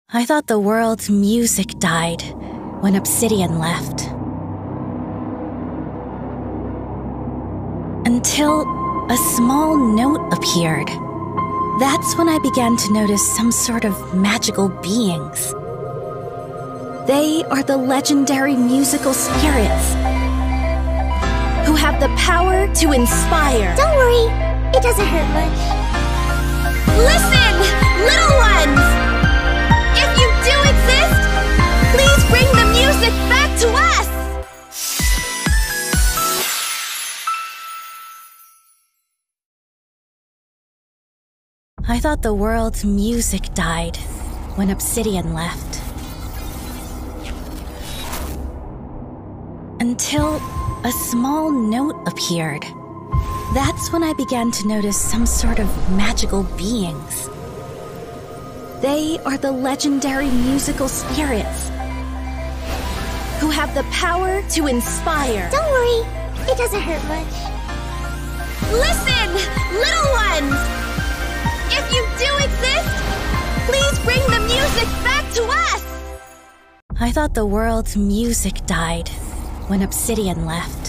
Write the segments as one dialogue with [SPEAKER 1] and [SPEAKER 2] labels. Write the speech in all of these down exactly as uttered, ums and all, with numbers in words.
[SPEAKER 1] I thought the world's music died when Obsidian left. Until a small note appeared. That's when I began to notice some sort of magical beings. They are the legendary musical spirits who have the power to inspire.
[SPEAKER 2] Don't worry, it doesn't hurt much.
[SPEAKER 3] Listen, little ones! If you do exist, please bring the music back to us!
[SPEAKER 1] I thought the world's music died when Obsidian left. Until a small note appeared. That's when I began to notice some sort of magical beings. They are the legendary musical spirits who have the power to inspire.
[SPEAKER 2] Don't worry, it doesn't hurt much.
[SPEAKER 3] Listen, little ones! If you do exist, please bring the music back to us!
[SPEAKER 1] I thought the world's music died when Obsidian left.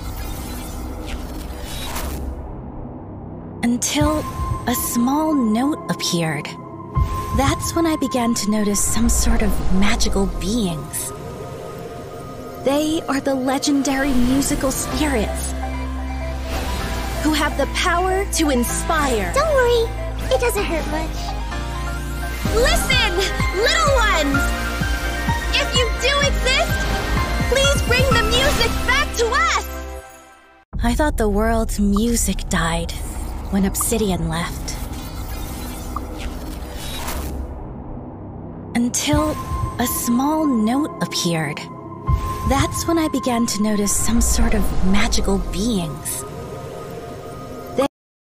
[SPEAKER 1] Until a small note appeared. That's when I began to notice some sort of magical beings. They are the legendary musical spirits who have the power to inspire.
[SPEAKER 2] Don't worry, it doesn't hurt much.
[SPEAKER 3] Listen, little ones! If you do exist, please bring the music back to us!
[SPEAKER 1] I thought the world's music died when Obsidian left. Until a small note appeared. That's when I began to notice some sort of magical beings. They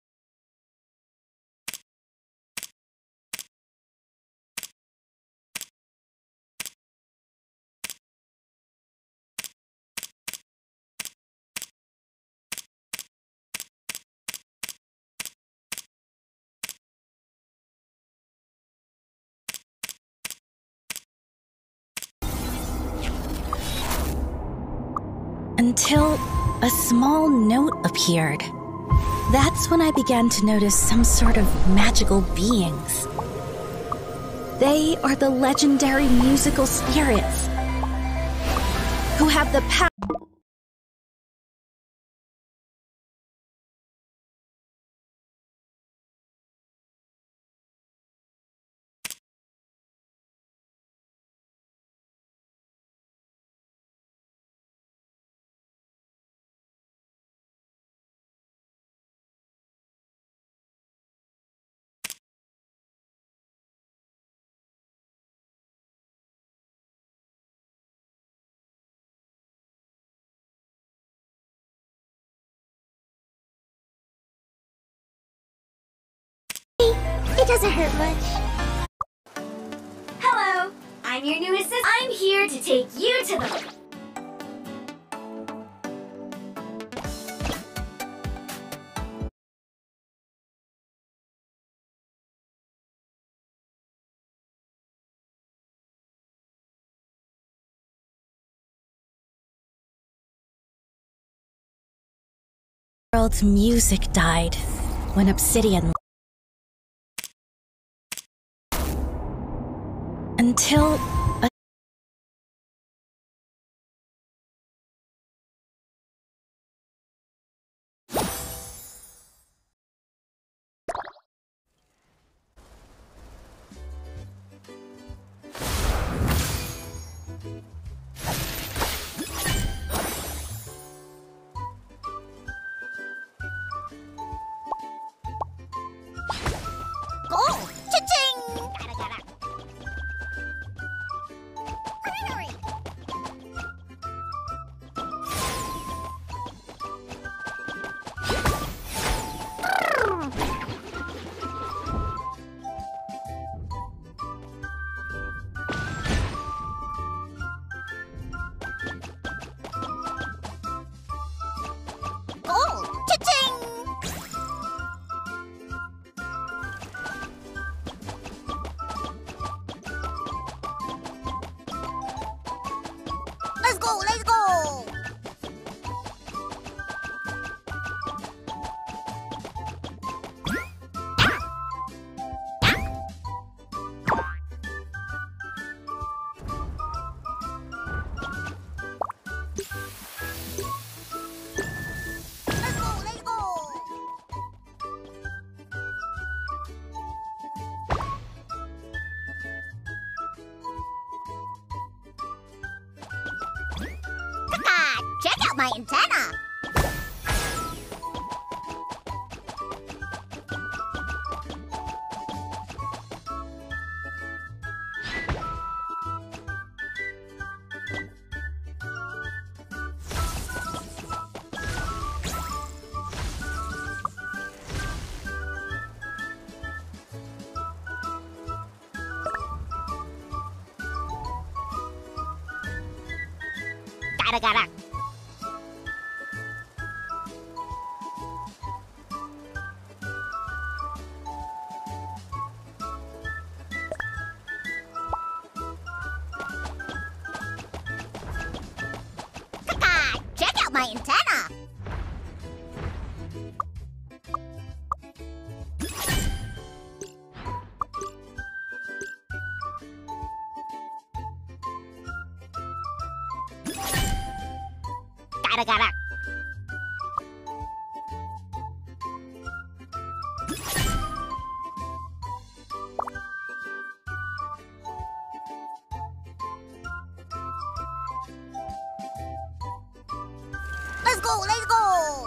[SPEAKER 1] Until a small note appeared. That's when I began to notice some sort of magical beings. They are the legendary musical spirits who have the power.
[SPEAKER 2] It doesn't hurt much.
[SPEAKER 4] Hello, I'm your new assistant. I'm here to take you to the...
[SPEAKER 1] The world's music died when Obsidian. Until a
[SPEAKER 2] Go! Cha-ching! go, let's go! Check out my antenna! Gotta, gotta. Check out my antenna! Gotta, gotta. Let's go, let's go!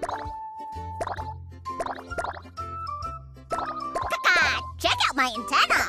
[SPEAKER 2] my antenna.